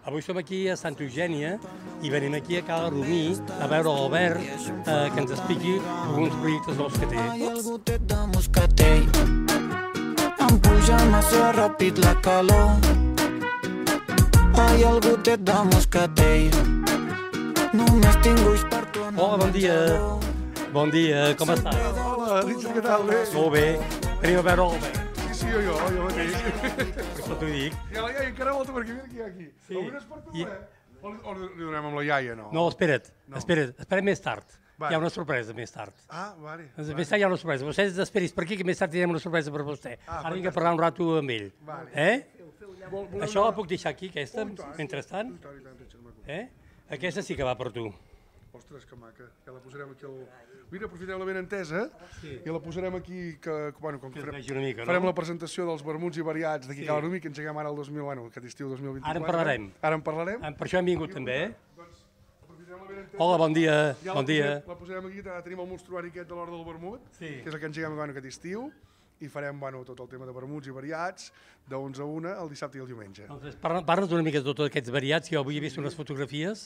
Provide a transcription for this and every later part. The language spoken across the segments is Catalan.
Avui som aquí a Santa Eugènia i venim aquí a Cala Romí a veure l'Albert que ens expliqui alguns projectes nous que té. Hay algú te de moscatell, em puja massa ràpid la calor. Hay algú te de moscatell, només tinc ulls per tu. Hola, bon dia. Bon dia, com estàs? Hola, Richard, què tal? Bé? Molt bé. Venim a veure l'Albert. Sí, jo mateix. Per això t'ho dic. I a la iaia encara volta perquè mira qui hi ha aquí. Sí. Avui no és per tu, O li donem amb la iaia, no? No, espera't, espera't més tard. Vale. Hi ha una sorpresa més tard. Ah, vale. Més tard hi ha una sorpresa. Vostè esperis per aquí, que més tard tindrem una sorpresa per vostè. Ara vinc a parlar un rato amb ell. Això la puc deixar aquí, aquesta, mentrestant? Aquesta sí que va per tu. Ostres, que maca. Ja la posarem aquí al... Mira, aprofitem la benentesa i la posarem aquí, com que farem la presentació dels vermuts i variats d'aquí a Cala Romí, que engeguem ara aquest estiu 2024. Ara en parlarem. Ara en parlarem. Per això hem vingut també, Doncs aprofitem la benentesa. Hola, bon dia. Bon dia. La posarem aquí, tenim el monstruari aquest de l'Hora del Vermut, que és el que engeguem aquest estiu, i farem tot el tema de vermuts i variats de 11 a 1 el dissabte i el diumenge. Parla'ns una mica de tots aquests variats, que jo avui he vist unes fotografies.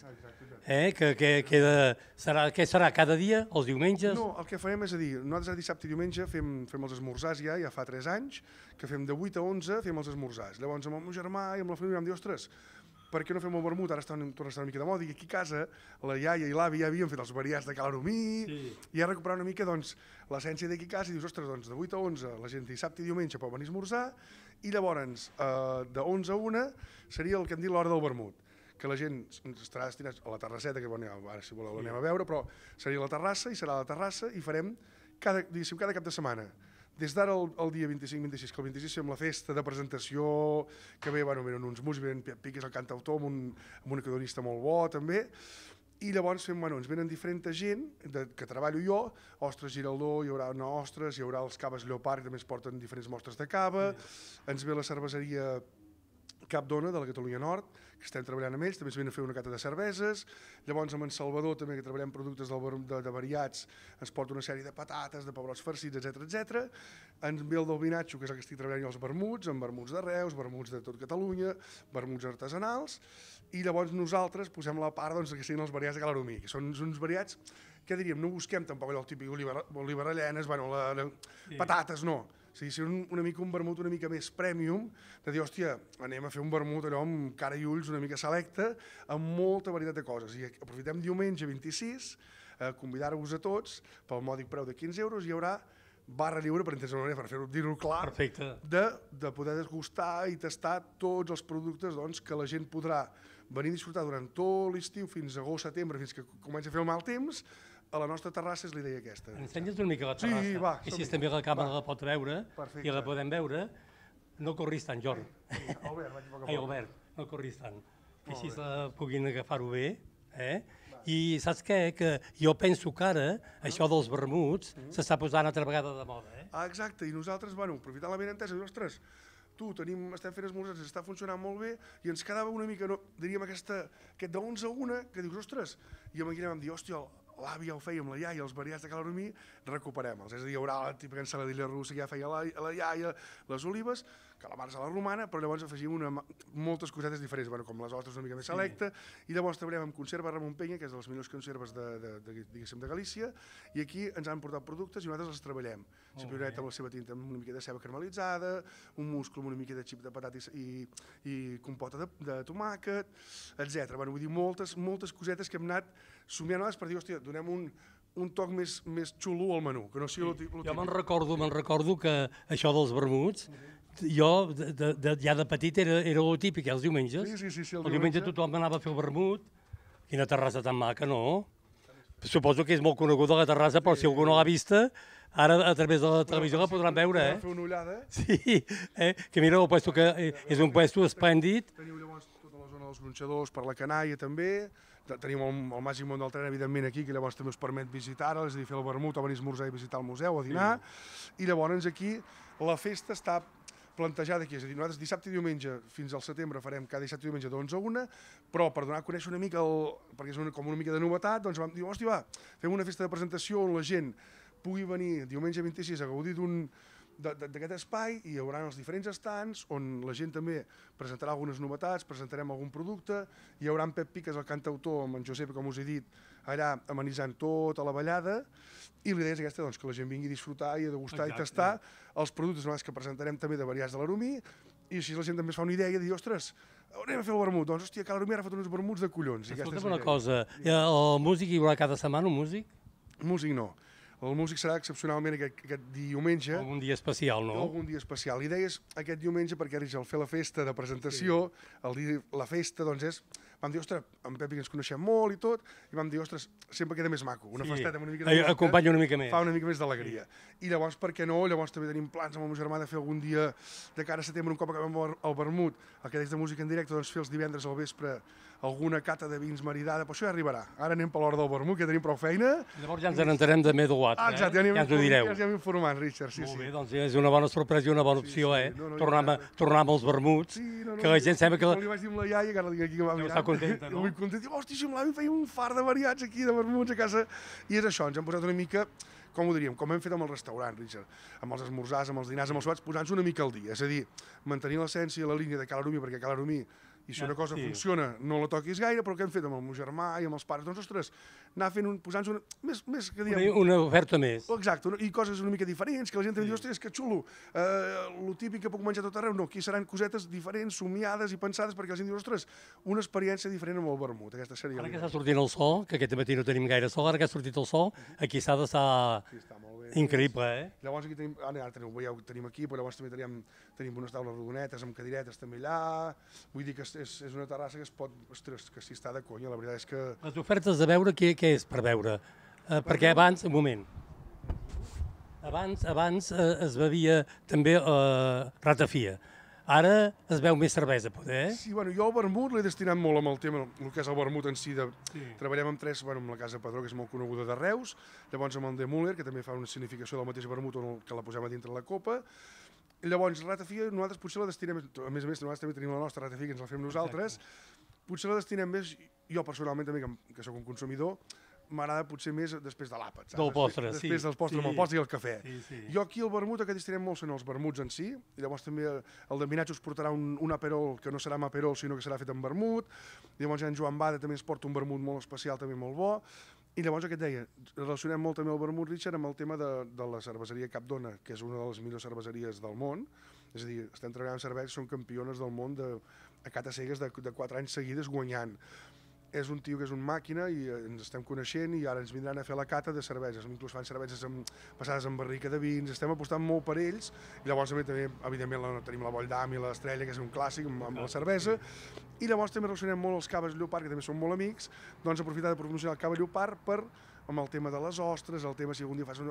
Què serà cada dia, els diumenges? No, el que farem és a dir, nosaltres el dissabte i diumenge fem els esmorzars ja fa 3 anys, que fem de 8 a 11 fem els esmorzars. Llavors amb el meu germà i amb la família vam dir, ostres, per què no fem el vermut? Ara torna a estar una mica de moda, i aquí a casa la iaia i l'avi ja havien fet els variats de Cala Romí, i ja recuperar una mica l'essència d'aquí a casa, i dius, ostres, doncs de 8 a 11 la gent dissabte i diumenge pot venir a esmorzar, i llavors de 11 a 1 seria el que hem dit l'hora del vermut, que la gent estarà destinat a la terrasseta, que ara si voleu l'anem a veure, però seria la terrassa, i serà la terrassa, i farem cada cap de setmana. Des d'ara el dia 25-26, que el 26 fem la festa de presentació, que venen uns músics, venen Piqué, el cantautor, amb un acordeonista molt bo també, i llavors ens venen diferent gent, que treballo jo, Ostres Giraldó, hi haurà ostres, hi haurà els caves Lleopard, que també es porten diferents mostres de cava, ens ve la cerveseria Cap d'Ona, de la Catalunya Nord, que estem treballant amb ells, també ens venen a fer una cata de cerveses, llavors amb en Salvador també, que treballem productes de variats, ens porta una sèrie de patates, de pebrots farcits, etc. Ens ve el del Vinatxo, que és el que estic treballant jo, els vermuts, amb vermuts de Reus, vermuts de tot Catalunya, vermuts artesanals, i llavors nosaltres posem la part que siguin els variats de Cala Romí, que són uns variats, què diríem, no busquem tampoc allò típic olivarellenes, patates, no. O sigui, ser una mica un vermut una mica més premium, de dir, hòstia, anem a fer un vermut allò amb cara i ulls una mica selecte, amb molta varietat de coses. I aprofitem diumenge 26, convidar-vos a tots, pel mòdic preu de 15 euros, hi haurà barra lliure, per dir-ho clar, de poder degustar i tastar tots els productes que la gent podrà venir a disfrutar durant tot l'estiu, fins a agost-setembre, fins que comença a fer el mal temps. A la nostra terrassa és la idea aquesta. Ensenya'ns una mica la terrassa. Sí, va. I si també la càmera la pot veure, i la podem veure, no corris tant, Jordi. Albert, no corris tant. Que així puguin agafar-ho bé. I saps què? Que jo penso que ara això dels vermuts s'està posant altra vegada de moda. Exacte, i nosaltres, aprofitant la benentesa, ostres, estem fent esmorzars, està funcionant molt bé, i ens quedava una mica, diríem, aquest de 11 a 1, que dius, ostres, i amb aquí vam dir, hòstia, l'avi ja ho feia amb la iaia, els variats de Cala Romí, recuperem-los. És a dir, hi haurà la típica ensaladilla russa que ja feia la iaia, les olives, calamares a la romana, però llavors afegim moltes cosetes diferents, com les ostres una mica més selecta, i llavors treballem amb conserva Ramon Penya, que és de les millors conserves de Galícia, i aquí ens han portat productes i nosaltres els treballem. Cipioneta amb la seva tinta amb una mica de ceba caramelitzada, un musclo amb una mica de xip de patata i compota de tomàquet, etc. Vull dir, moltes cosetes que hem anat somiant per dir, hòstia, donem un toc més xulo al menú, que no sigui lo típic. Jo me'n recordo que això dels vermuts, jo ja de petit era el típic, els diumenges. Sí, el diumenge tothom anava a fer el vermut. Quina terrassa tan maca, no? Suposo que és molt coneguda la terrassa, però si algú no l'ha vista, ara a través de la televisió la podran veure. Fer una ullada. Sí, que mira el puesto, que és un puesto esplèndid. Teniu llavors tota la zona dels gronxadors per la Canalla també. Tenim el Màgic Món del Tren, evidentment, aquí, que llavors també us permet visitar, és a dir, fer el vermut, o venir a esmorzar i visitar el museu, a dinar. I llavors aquí la festa està plantejada aquí, és a dir, nosaltres dissabte i diumenge fins al setembre farem cada dissabte i diumenge de 11 a 1, però per donar a conèixer una mica, perquè és com una mica de novetat, doncs vam dir, hòstia, va, fem una festa de presentació on la gent pugui venir diumenge 26 a gaudir d'aquest espai i hi haurà els diferents estants on la gent també presentarà algunes novetats, presentarem algun producte, hi haurà en Pep Piques, el cantautor, amb en Josep, com us he dit, allà amenitzant tota la ballada, i l'idea és aquesta, doncs, que la gent vingui a disfrutar i a degustar i tastar els productes que presentarem també de variats de l'Aromí, i així la gent també es fa una idea i dir, ostres, anem a fer el vermut, doncs, hòstia, que l'Aromí ara ha fet uns vermuts de collons. Escolta'm una cosa, el músic hi haurà cada setmana, un músic? Músic no. El músic serà excepcionalment aquest diumenge. Algun dia especial, no? Algun dia especial. L'idea és aquest diumenge perquè al fer la festa de presentació, la festa, doncs és... Vam dir, ostres, en Pepi ens coneixem molt i tot, i vam dir, ostres, sempre queda més maco. Una festeta amb una mica de música. Acompanya una mica més. Fa una mica més d'alegria. I llavors, per què no? Llavors també tenim plans amb el meu germà de fer algun dia de cara a setembre, un cop acabem el vermut, el que deies de música en directe, doncs fer els divendres al vespre alguna cata de vins maridada, però això ja arribarà. Ara anem per l'hora del vermut, que tenim prou feina. Llavors ja ens n'entarem de Medo Watt, Exacte, ja ens ho direu. Ja ens hem informat, Richard, sí. Molt bé, doncs és una bona sorpresa i una bona opció, tornar amb els vermuts, que la gent sembla que... Li vaig dir amb la iaia, que ara la dic aquí que va mirar. Està contenta, no? Molt contenta, diu, hòstia, si em feia un far de variats aquí, de vermuts a casa. I és això, ens hem posat una mica, com ho diríem, com hem fet amb el restaurant, Richard, amb els esmorzars, amb els dinars, amb els sopars, posant-nos una mica al dia. És a dir, mantenir l'essència i la línia de Ca l'Aromí, perquè Ca l'Aromí, i si una cosa funciona, no la toquis gaire, però què hem fet amb el meu germà i amb els pares? Doncs, ostres, anar fent posant-nos més que diem... Una oferta més. Exacte, i coses una mica diferents, que la gent també diu, ostres, que xulo, lo típic que puc menjar tot arreu, no, aquí seran cosetes diferents, somiades i pensades, perquè la gent diu, ostres, una experiència diferent amb el vermut, aquesta seria... Ara que està sortint el sol, que aquest matí no tenim gaire sol, ara que ha sortit el sol, aquí s'ha d'estar increïble, eh? Llavors aquí tenim, ara veieu que tenim aquí, però llavors també tenim unes taules rodonetes amb cadiretes també allà, vull dir que és una terrassa que es pot, ostres, que s'hi està de conya, la veritat és que... Les ofertes de beure, què és per beure? Perquè abans, un moment, abans es bevia també ratafia. Ara es veu més cervesa, poder? Sí, bueno, jo el vermut l'he destinat molt amb el tema, el que és el vermut en si. Treballem amb tres, amb la Casa Padró, que és molt coneguda de Reus, llavors amb el de Müller, que també fa una significació del mateix vermut que la posem a dintre la copa. I llavors, ratafia, nosaltres potser la destinem, a més, nosaltres també tenim la nostra ratafia, que ens la fem nosaltres, potser la destinem més, jo personalment també, que sóc un consumidor, m'agrada potser més després de l'àpat. Del postre, sí. Després del postre amb el postre i el cafè. Jo aquí el vermut, el que destinem molt són els vermuts en si, i llavors també el d'Embinatge us portarà un aperol, que no serà amb aperol, sinó que serà fet amb vermut, i llavors en Joan Bada també ens porta un vermut molt especial, també molt bo, i llavors el que et deia, relacionem molt també el vermut, Richard, amb el tema de la cerveseria Capdona, que és una de les millors cerveseries del món, és a dir, estem treballant amb cerveses, són campiones del món a cata cegues de 4 anys seguides guanyant. És un tio que és una màquina i ens estem coneixent i ara ens vindran a fer la cata de cerveses. Inclús fan cerveses passades en barrica de vins, estem apostant molt per ells i llavors també, evidentment, tenim la Boll d'Am i l'Estrella, que és un clàssic amb la cervesa, i llavors també relacionem molt els caves Llopart, que també són molt amics, doncs aprofitar de promocionar el cava Llopart amb el tema de les ostres, el tema si algun dia fas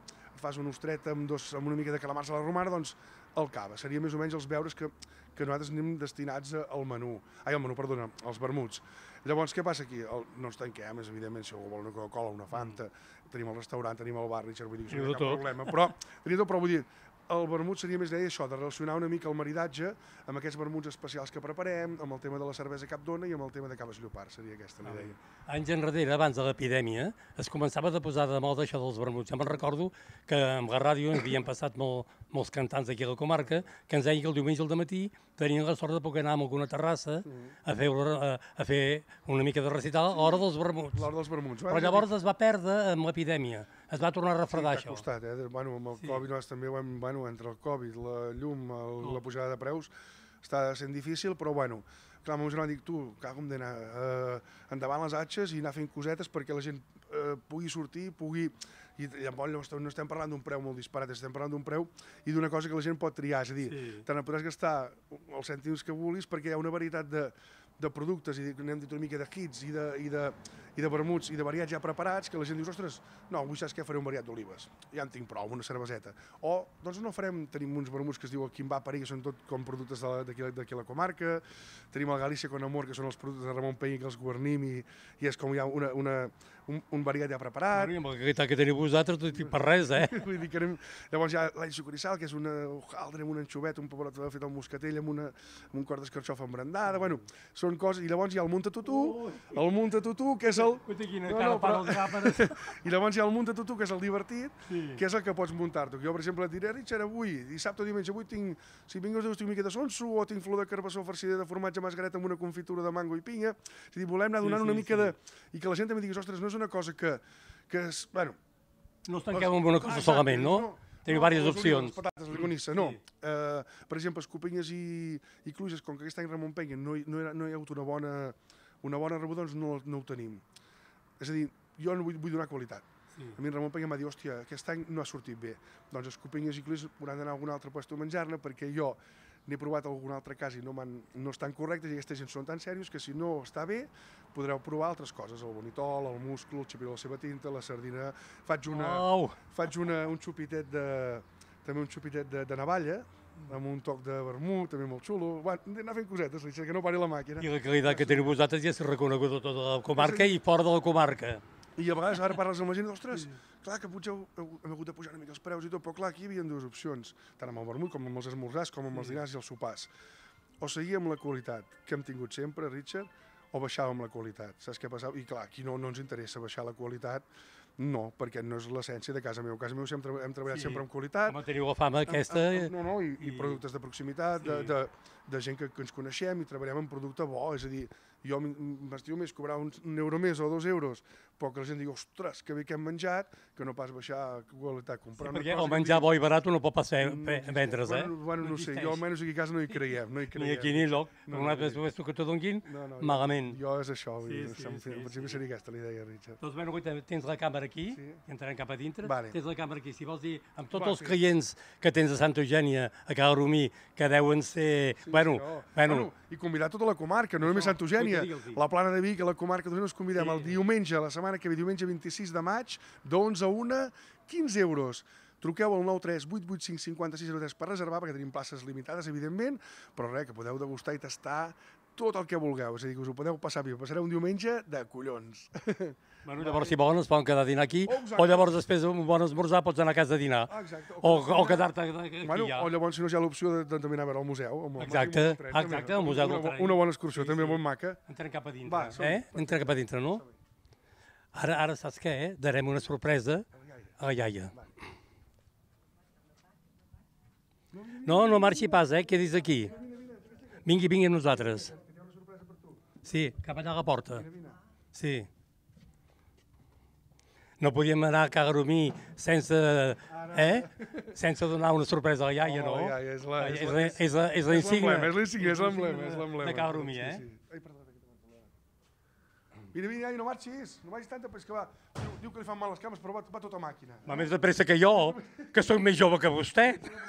una ostreta amb una mica de calamars a la romana, doncs el cava. Seria més o menys els beures que nosaltres anem destinats al menú. Perdona, als vermuts. Llavors, què passa aquí? No ens tanquem, evidentment, si algú vol una Coca-Cola, una Fanta, tenim el restaurant, tenim el bar, Richard, vull dir que no hi ha cap problema. Però vull dir, el vermut seria més això, de relacionar una mica el maridatge amb aquests vermuts especials que preparem, amb el tema de la cervesa Capdona i amb el tema de caves Llopart, seria aquesta l'idea. Anys enrere, abans de l'epidèmia, es començava a posar de moda això dels vermuts. Ja me'n recordo que amb la ràdio ens havien passat molts cantants d'aquí a la comarca que ens deien que el diumenge al matí tenien la sort de poder anar a alguna terrassa a fer una mica de recital a l'hora dels vermuts. L'hora dels vermuts. Però llavors es va perdre amb l'epidèmia. Es va tornar a refredar això. Ha costat, amb el Covid també, entre el Covid, la llum, la pujada de preus, està sent difícil, però clar, el meu germà dic, tu, caga'm d'anar endavant les atxes i anar fent cosetes perquè la gent pugui sortir, i llavors no estem parlant d'un preu molt disparat, estem parlant d'un preu i d'una cosa que la gent pot triar, és a dir, te n'en podràs gastar els cèntims que vulguis perquè hi ha una varietat de productes, i n'hem dit una mica de hits i de vermuts i de variats ja preparats, que la gent diu, ostres, no, avui saps què, faré un variat d'olives, ja en tinc prou, una cerveseta. O, doncs no farem, tenim uns vermuts que es diu Quim va Parir, que són tot com productes d'aquí a la comarca, tenim el Galícia con Amor, que són els productes de Ramon Peña, que els guarnim i és com hi ha un variat ja preparat. Amb el que teniu vosaltres, no tinc per res, Vull dir que llavors hi ha l'all sucarissal, que és una hojaldre amb un anxovet, un pebrot fet al moscatell, amb un quart d'escarxofa embrandada, són coses... I llavors hi ha el munta-tutú, que és el... I llavors hi ha el munta-tutú, que és el divertit, que és el que pots muntar-te. Jo, per exemple, et diré, Richard, avui, dissabte o diumenge, avui tinc, si vinc els deus, tinc mica de sonso, o tinc flor de carbassó farcida de formatge masgaret amb una confitura de mango i pinya. És a dir, volem anar donant una mica de... I que la gent també diguis, ostres, no és una cosa que és... Bueno... No us tanqueu amb una cosa solament, no? Teniu diverses opcions. Les patates, la conissa, no. Per exemple, escopinyes i cluixes, com que aquest any Ramon Penya no hi ha hagut una bona rebuda, doncs no ho tenim. És a dir, jo no vull donar qualitat. A mi Ramon Penya m'ha dit, hòstia, aquest any no ha sortit bé. Doncs escopinyes i cluixes hauran d'anar a algun altre lloc a menjar-ne, perquè jo n'he provat algun altre cas i no estan correctes i aquesta gent són tan serios que si no està bé podreu provar altres coses, el bonitol, el musclo, el xipiró de la seva tinta, la sardina... Faig un xupitet de navalla, amb un toc de vermut, també molt xulo. Anar fent cosetes, Richard, que no pari la màquina. I la qualitat que teniu vosaltres ja s'ha reconegut a tota la comarca i fora de la comarca. I a vegades ara parles amb la gent, ostres, clar que potser hem hagut de pujar una mica els preus i tot, però clar, aquí hi havia dues opcions, tant amb el vermut com amb els esmorzars, com amb els dinars i els sopars. O seguir amb la qualitat que hem tingut sempre, Richard, o baixàvem la qualitat. Saps què passava? I clar, aquí no ens interessa baixar la qualitat, no, perquè no és l'essència de casa meu. A casa meu hem treballat sempre amb qualitat. Com teniu la fama aquesta... No, i productes de proximitat, de gent que ens coneixem i treballem en producte bo, és a dir, jo m'estiu més cobrar un euro més o 2 euros, però que la gent digui, ostres, que bé que hem menjat, que no pas baixar qualitat. Sí, perquè el menjar bo i barat no pot passar vendre's, eh? Bueno, no sé, jo almenys aquí a casa no hi creiem. Ni aquí ni lloc, nosaltres que t'ho donguin, malament. Jo és això, en principi seria aquesta la idea, Richard. Doncs bé, tens la càmera aquí, i entrarem cap a dintre, tens la càmera aquí, si vols dir, amb tots els clients que tens a Santa Eugènia, a Cal Romí, que deuen ser... Bueno... I convidar tota la comarca, no només Santa Eugènia, la Plana de Vic, la comarca d'Osona, us convidem el diumenge, la setmana que ve, diumenge 26 de maig, d'11 a 1, 15 euros. Truqueu al 93 885 5603 per reservar, perquè tenim places limitades, evidentment, però res, que podeu degustar i tastar tot el que vulgueu, és a dir, que us ho podeu passar bé. Passareu un diumenge de collons. Bueno, llavors, si volen, es poden quedar a dinar aquí, o llavors després d'un bon esmorzar pots anar a casa a dinar. O quedar-te aquí ja. O llavors, si no, hi ha l'opció de també anar a veure el museu. Exacte, el museu del tren. Una bona excursió, també molt maca. Entrem cap a dintre, Entrem cap a dintre, no? Ara saps què, Darem una sorpresa a la iaia. No marxi pas, quedis aquí. Vingui amb nosaltres. Sí, cap allà a la porta. Sí. No podíem anar a Cagaromí sense donar una sorpresa a la iaia, no? La iaia és l'insignia. És l'emblema. De Cagaromí, Vine, iaia, no marxis. No vagis tanta, però és que va. Diu que li fan mal les cames, però va tota màquina. Va més de pressa que jo, que soc més jove que vostè.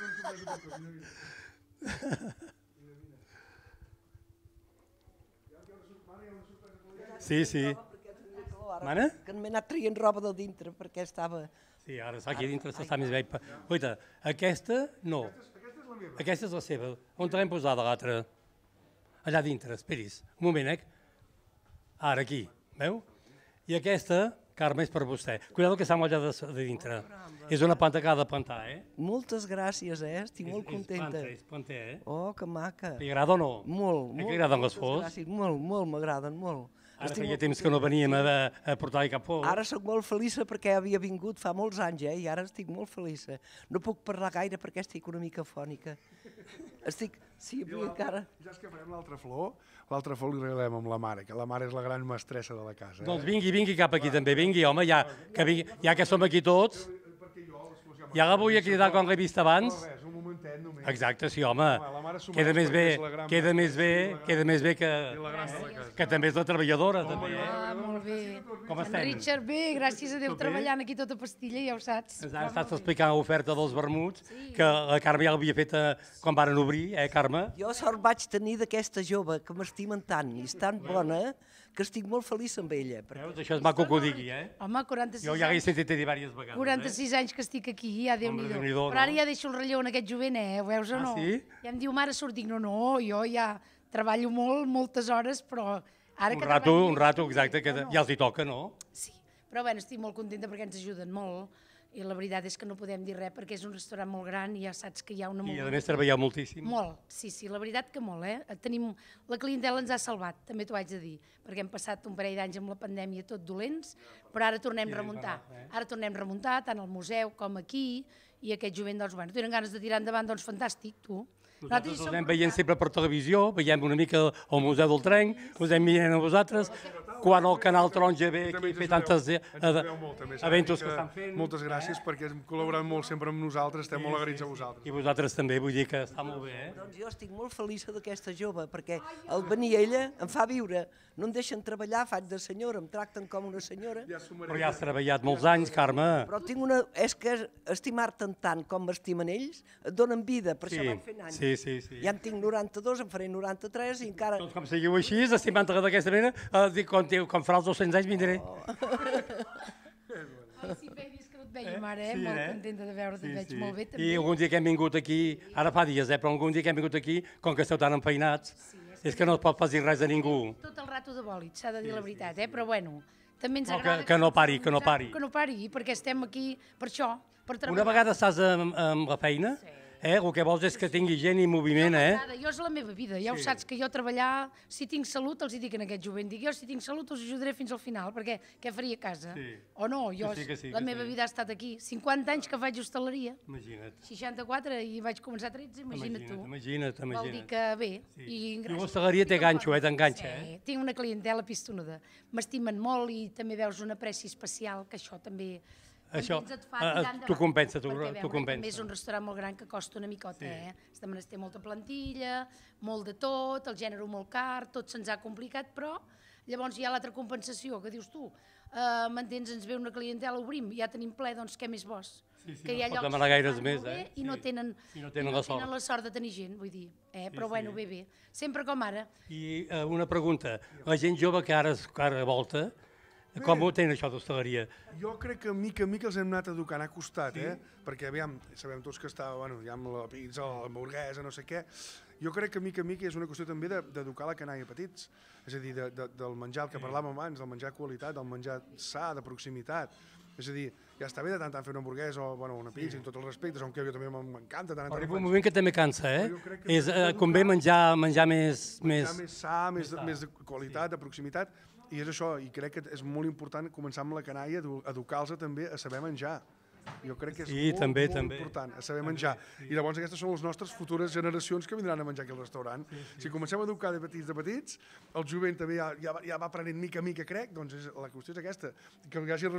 Sí. Mana? Que m'he anat traient roba de dintre perquè estava... Sí, ara aquí dintre s'està més bé. Oita, aquesta no. Aquesta és la seva. On te l'hem posada, l'altra? Allà dintre, esperis. Un moment, Ara, aquí. Veu? I aquesta, Carme, és per vostè. Cuidado que està molt allà de dintre. És una planta que ha de plantar, Moltes gràcies, estic molt contenta. És planta, Oh, que maca. Li agrada o no? Molt. Li agraden les flors? Molt, m'agraden, molt. Ara feia temps que no veníem a portar-hi cap flor. Ara sóc molt feliç perquè havia vingut fa molts anys, i ara estic molt feliç. No puc parlar gaire perquè estic una mica fònica. Sí, avui encara... Ja és que farem l'altra flor li regalem amb la mare, que la mare és la gran mestressa de la casa. Doncs vingui cap aquí també, vingui, home, ja que som aquí tots. Ja la vull cridar quan l'he vist abans. Un momentet només. Exacte, sí, home. Queda més bé que també és la treballadora, també. Molt bé. Com estem? Richard, bé, gràcies a Déu, treballant aquí tota pastilla, ja ho saps. Ens has estat explicant l'oferta dels vermuts, que la Carme ja l'havia fet quan varen obrir, Carme? Jo sort vaig tenir d'aquesta jove que m'estimen tant i és tan bona que estic molt feliç amb ella. Veus, això és maco que ho digui, Home, 46 anys. Jo ja l'he sentit dir diverses vegades. 46 anys que estic aquí, ja Déu-n'hi-do. Però ara ja deixo el relleu en aquest jovent, ho veus o no? Ah, sí? Ja em diu, mare, surt, dic, no, jo ja treballo moltes hores, però ara que Un rato, exacte, que ja els hi toca, no? Sí, però bueno, estic molt contenta perquè ens ajuden molt I la veritat és que no podem dir res perquè és un restaurant molt gran i ja saps que hi ha una... I a més treballeu moltíssim. Molt, sí, la veritat que molt, Tenim... La clientela ens ha salvat, també t'ho haig de dir, perquè hem passat un parell d'anys amb la pandèmia tot dolents, però ara tornem a remuntar. Ara tornem a remuntar, tant al museu com aquí, i aquest jovent, doncs, bueno, tenen ganes de tirar endavant, doncs fantàstic, tu. Nosaltres us anem veient sempre per televisió, veiem una mica el Museu del Tren, us anem veient a vosaltres, quan el Canal Taronja ve aquí a fer tantes eventos que estan fent. Moltes gràcies perquè hem col·laborat molt sempre amb nosaltres, estem molt agraïts a vosaltres. I vosaltres també, vull dir que està molt bé, Doncs jo estic molt feliç d'aquesta jove, perquè al venir ella em fa viure, no em deixen treballar, faig de senyora, em tracten com una senyora. però ja has treballat molts anys, Carme. Però tinc una... És que estimar-te'n tant com m'estimen ells, et donen vida, per això vaig fent anys. Sí. Ja en tinc 92, em faré 93 i encara... Doncs com seguiu així, estimant-te d'aquesta manera, quan farà els 200 anys vindré. Ai, sí, feia dies que no et vèiem ara, molt contenta de veure't, et veig molt bé també. I algun dia que hem vingut aquí, ara fa dies, però algun dia que hem vingut aquí, com que esteu tan enfeinats, és que no es pot pas dir res a ningú. Tot el rato de bòlit, s'ha de dir la veritat, però bueno, també ens No, agrada... que no pari, que no pari. Que no pari, perquè estem aquí per això, per treballar. Una vegada estàs amb la feina, el que vols és que tingui gent i moviment, Jo és la meva vida, ja ho saps, que jo treballar, si tinc salut, els hi dic en aquest jovent, dic jo si tinc salut us ajudaré fins al final, perquè què faria a casa? O no, jo, la meva vida ha estat aquí, 50 anys que faig hostaleria, Imagina't. 64 i vaig començar a 13, imagina't tu. Imagina't. Vol dir que bé. I l'hostaleria té ganxo, t'enganxa, Tinc una clientela pistonuda, m'estimen molt i també veus un apreci especial, que això també... Això t'ho compensa, t'ho També compensa. és un restaurant molt gran que costa una micota, Has de menester molta plantilla, molt de tot, el gènere molt car, tot se'ns ha complicat, però llavors hi ha l'altra compensació, que dius tu, m'entens, ens ve una clientela, obrim, ja tenim ple, doncs què més vols? Que hi ha llocs que gaires més, i no tenen la sort de tenir gent, vull dir, però bueno, bé, sempre com ara. I una pregunta, la gent jove que ara volta, com ho tenen això d'hostaleria? Jo crec que mica en mica els hem anat educant, ha costat, perquè aviam, sabem tots que està, bueno, ja amb la pizza, la hamburguesa, no sé què, jo crec que mica en mica és una qüestió també d'educar la canalla petits, és a dir, del menjar, el que parlàvem abans, del menjar qualitat, del menjar sa, de proximitat, és a dir, ja està bé de tant fer una hamburguesa o una pizza, amb tots els respectes, on que jo també m'encanta. Arriba un moment que també cansa, convé menjar més... Menjar més sa, més de qualitat, de proximitat, i és això, i crec que és molt important començar amb la canalla, educar-los també a saber menjar. Jo crec que és molt important, a saber menjar. I llavors aquestes són les nostres futures generacions que vindran a menjar aquí al restaurant. Si comencem a educar de petits, el jovent també ja va aprenent mica a mica, crec, doncs la qüestió és aquesta, que hi hagi el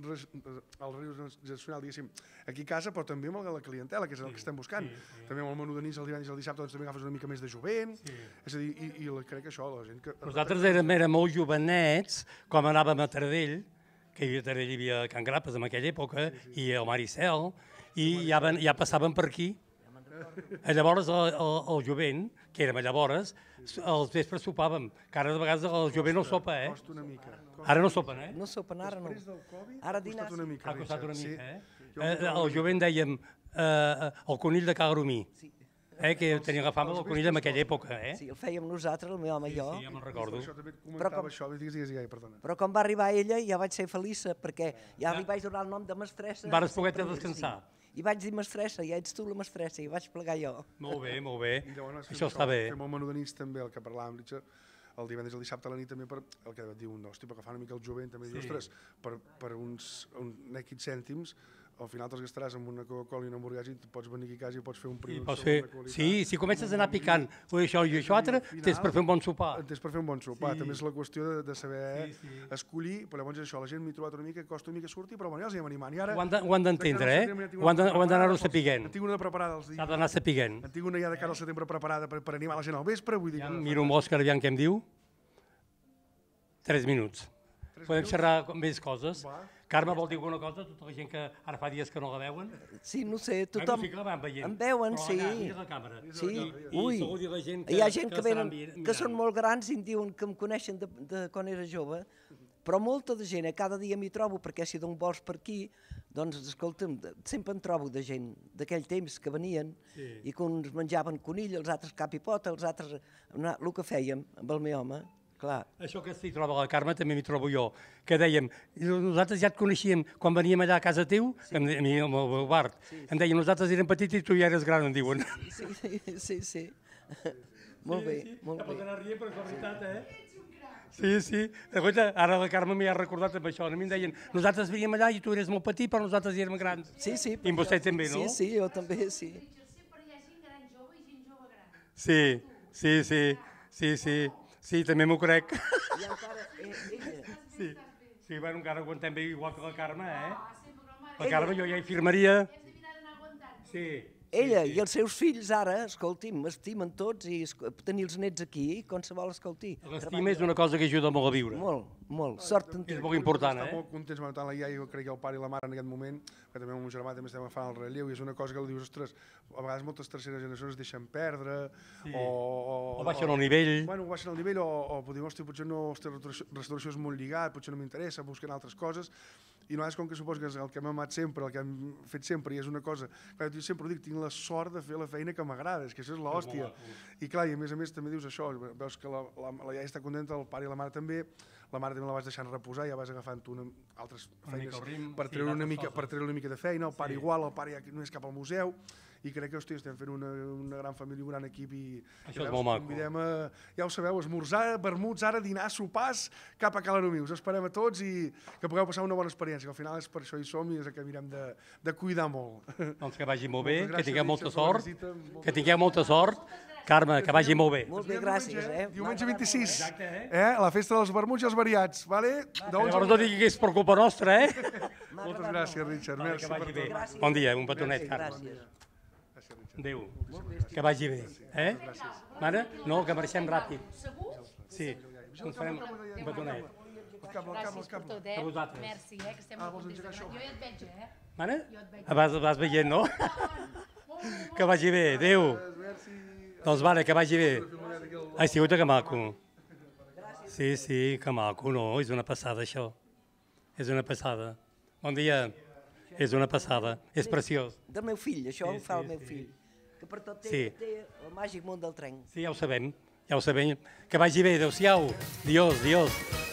relacional, diguéssim, aquí a casa, però també amb la clientela, que és el que estem buscant. També amb el menú de nit, el divendres i el dissabte, doncs també agafes una mica més de jovent, és a dir, i crec que això, la gent que... Nosaltres érem molt jovenets, com anàvem a Taradell, que hi havia Can Grapes en aquella època, i el Maricel, i ja passaven per aquí. Llavors el jovent, que érem llavors, els vespres sopàvem, que ara de vegades el jovent no sopa, Costa una mica. Ara no sopen, No sopen, ara no. Després del Covid Ara ha costat una mica. Ha costat una mica, El jovent dèiem el conill de Cagaromí, que tenia la fama del conill en aquella època, Sí, el fèiem nosaltres, el meu home i jo. Sí, ja me'n recordo. Això també comentava això, digues, perdona. Però quan va arribar ella ja vaig ser feliç, perquè ja li vaig donar el nom de mestressa. Vares poder descansar. I vaig dir mestressa, ja ets tu la mestressa, i vaig plegar jo. Molt bé, molt bé. Això està bé. Fem el menú de nits també, el que parlàvem, Richard, el divendres i el dissabte a la nit també, el que diu, hosti, perquè fa una mica el jovent, també diu, ostres, per uns nequits cèntims, al final te'ls gastaràs amb una Coca-Cola i una hamburguesa i pots venir aquí a casa i pots fer un prim. Sí, si comences a anar picant això i això altre, tens per fer un bon sopar. Tens per fer un bon sopar, també és la qüestió de saber escollir, però llavors això, la gent m'hi ha trobat una mica, costa una mica sortir, però ja els hi hem animat. Ho han d'entendre, Ho han d'anar-ho sapiguent. En tinc una preparada els dies. S'ha d'anar sapiguent. En tinc una ja de cara al setembre preparada per animar la gent al vespre, vull dir que... Miro amb l'Òscar, aviam què em diu. 3 minuts. Podem xerrar més coses. Carme, vol dir alguna cosa? Tota la gent que ara fa dies que no la veuen? Sí, no sé, tothom... Sí que la van veient. Em veuen, sí. Mira la càmera. Sí, ui. Hi ha gent que venen, que són molt grans i em diuen que em coneixen de quan era jove, però molta de gent, cada dia m'hi trobo, perquè si d'on vols per aquí, doncs, escolta'm, sempre en trobo de gent d'aquell temps que venien i que uns menjaven conill, els altres cap i pota, els altres... El que fèiem amb el meu home, clar. Això que s'hi troba la Carme també m'hi trobo jo, que dèiem, nosaltres ja et coneixíem quan veníem allà a casa teu, a mi amb el Bart, em deien, nosaltres érem petits i tu ja eres gran, em diuen. Sí. Molt bé, molt bé. Te pot anar rient, però és la veritat, Sí. Ara la Carme m'hi ha recordat amb això. A mi em deien, nosaltres veníem allà i tu eres molt petit, però nosaltres érem grans. Sí. I amb vostè també, no? Sí, jo també, sí. Sempre hi ha gent gran jove i gent jove gran. Sí, també m'ho crec. I encara ella... Sí, bueno, encara aguantem bé igual que la Carme, La Carme jo ja hi firmaria. Sí. Ella i els seus fills ara, escolti'm, m'estimen tots i tenir els nets aquí, qualsevol, escolti. L'estima és una cosa que ajuda molt a viure. Molt. Sort en És molt important, Estar molt contents tant la iaia, jo crec que el pare i la mare en aquest moment, que també amb el meu germà també estem agafant el relleu, i és una cosa que dius, ostres, a vegades moltes terceres generacions es deixen perdre, o baixen el nivell. Bueno, baixen el nivell, o dir, hòstia, potser no, restauració és molt lligat, potser no m'interessa, busquen altres coses, i nosaltres, com que suposo que és el que hem amat sempre, el que hem fet sempre, i és una cosa, clar, jo sempre ho dic, tinc la sort de fer la feina que m'agrada, és que això és l'hòstia. I clar, i a més també dius això, veus que la iaia està contenta, el pare i la mare també, la mare també la vas deixant reposar, ja vas agafant altres feines per treure una mica de feina, el pare igual, el pare ja no és cap al museu, i crec que estem fent una gran família, un gran equip, i això és molt maco. Convidem a, ja ho sabeu, esmorzar, vermuts, ara dinar, sopars, cap a Cala Numí. Us esperem a tots i que pugueu passar una bona experiència, que al final és per això hi som i és el que mirem de cuidar molt. Doncs que vagi molt bé, que tingueu molta sort, Carme, que vagi molt bé. Molt bé, gràcies. Diumenge 26, la festa dels vermuts i els variats, vale? Llavors no digui que és per culpa nostra, Moltes gràcies, Richard. Merci per tot. Bon dia, un petonet, Carme. Adéu, que vagi bé. Mare? No, que marxem ràpid. Segur? Sí, ens farem un petonet. Gràcies per tot, A vosaltres. Merci, que estem molt contents. Jo ja et veig, Mare? Vas veient, no? Que vagi bé, adéu. Doncs mare, que vagi bé. Ha sigut que maco. Sí, que maco, no? És una passada, això. És una passada. Bon dia. És una passada. És preciós. Del meu fill, això ho fa el meu fill. Que per tot té el màgic món del tren. Sí, ja ho sabem. Que vagi bé, adéu-siau. Dios.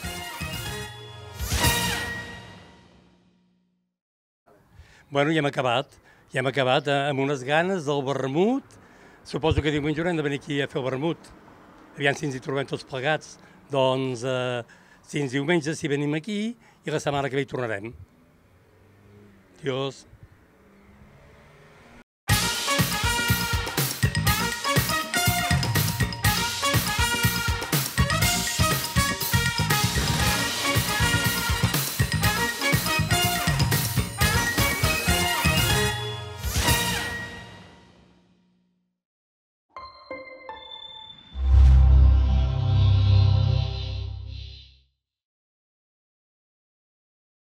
Bueno, ja hem acabat amb unes ganes del vermut. Suposo que diumenge haurem de venir aquí a fer el vermut. Aviam si ens hi trobem tots plegats. Doncs, fins diumenge si venim aquí i la setmana que ve hi tornarem. Adiós.